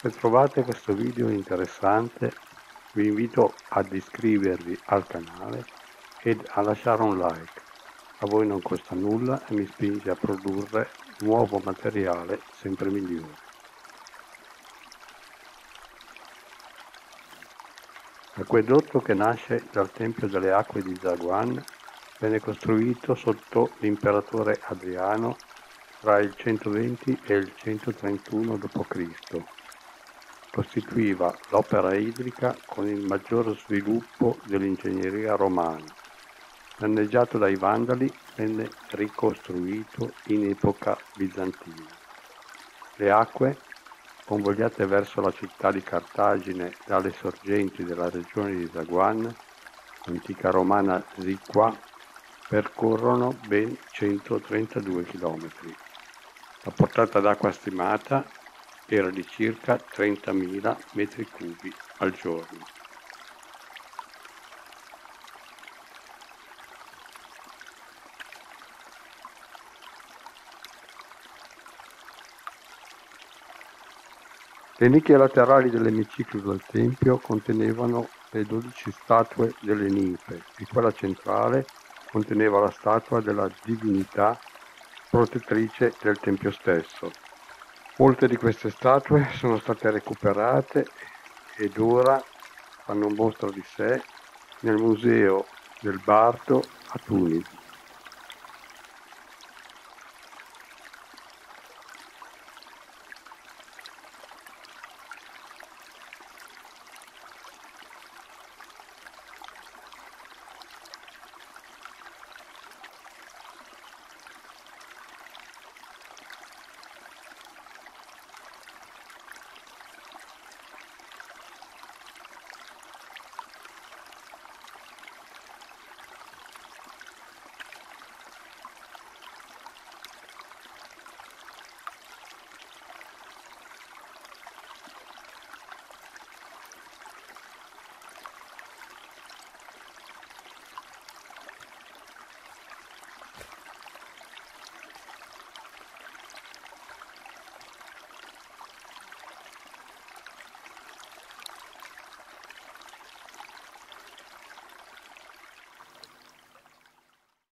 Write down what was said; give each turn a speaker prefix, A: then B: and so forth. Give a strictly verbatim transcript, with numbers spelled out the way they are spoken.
A: Se trovate questo video interessante, vi invito ad iscrivervi al canale ed a lasciare un like. A voi non costa nulla e mi spinge a produrre nuovo materiale sempre migliore. L'acquedotto che nasce dal Tempio delle Acque di Zagouan venne costruito sotto l'imperatore Adriano tra il centoventi e il centotrentuno dopo Cristo Costituiva l'opera idrica con il maggior sviluppo dell'ingegneria romana. Danneggiato dai Vandali, venne ricostruito in epoca bizantina. Le acque, convogliate verso la città di Cartagine dalle sorgenti della regione di Zagouan, antica romana Zikwa, percorrono ben centotrentadue chilometri. La portata d'acqua stimata era di circa trentamila metri cubi al giorno. Le nicchie laterali dell'emiciclo del tempio contenevano le dodici statue delle ninfe e quella centrale conteneva la statua della divinità protettrice del tempio stesso. Molte di queste statue sono state recuperate ed ora fanno mostra di sé nel museo del Bardo a Tunisi.